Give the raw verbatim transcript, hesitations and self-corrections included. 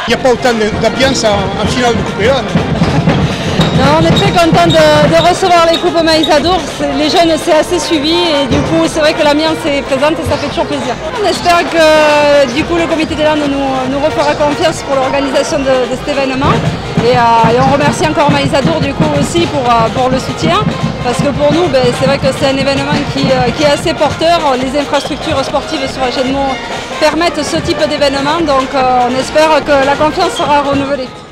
Il n'y a pas autant d'ambiance en, en finale de Coupe Léon. Non, on est très content de, de recevoir les coupes Maïsadour. Les jeunes, c'est assez suivi et du coup, c'est vrai que l'ambiance est présente et ça fait toujours plaisir. On espère que du coup, le comité des Landes nous, nous refera confiance pour l'organisation de, de cet événement. Et, euh, et on remercie encore Maïsadour du coup aussi pour, euh, pour le soutien. Parce que pour nous, ben, c'est vrai que c'est un événement qui, euh, qui est assez porteur. Les infrastructures sportives sur Agenmont permettent ce type d'événement. Donc euh, on espère que la confiance sera renouvelée.